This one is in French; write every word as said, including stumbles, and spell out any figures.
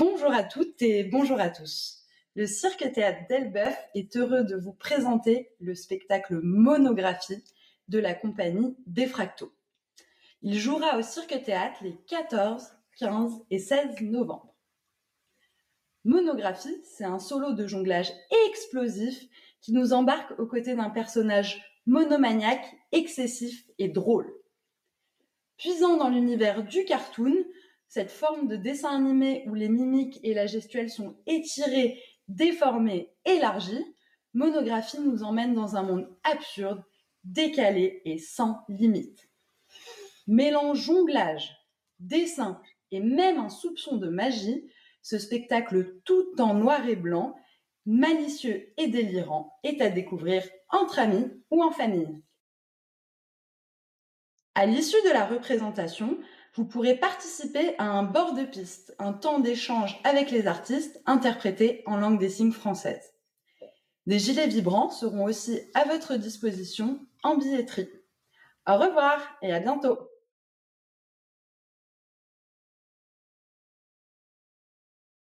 Bonjour à toutes et bonjour à tous. Le Cirque Théâtre d'Elbeuf est heureux de vous présenter le spectacle Monographie de la compagnie Défracto. Il jouera au Cirque Théâtre les quatorze, quinze et seize novembre. Monographie, c'est un solo de jonglage explosif qui nous embarque aux côtés d'un personnage monomaniaque, excessif et drôle. Puisant dans l'univers du cartoon, cette forme de dessin animé où les mimiques et la gestuelle sont étirées, déformées, élargies, Monographie nous emmène dans un monde absurde, décalé et sans limite. Mêlant jonglage, dessin et même un soupçon de magie, ce spectacle tout en noir et blanc, malicieux et délirant, est à découvrir entre amis ou en famille. À l'issue de la représentation, vous pourrez participer à un bord de piste, un temps d'échange avec les artistes interprétés en langue des signes française. Des gilets vibrants seront aussi à votre disposition en billetterie. Au revoir et à bientôt!